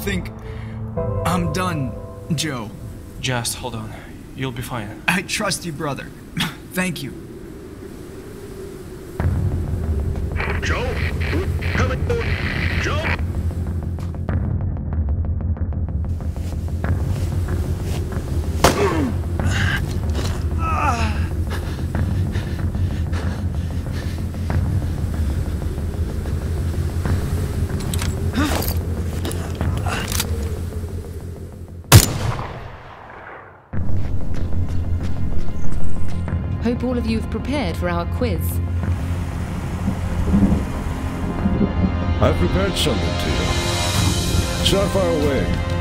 think I'm done, Joe. Just hold on. You'll be fine. I trust you, brother. Thank you. Joe? Coming. Joe? Hope all of you have prepared for our quiz. I've prepared something to you. It's not far away.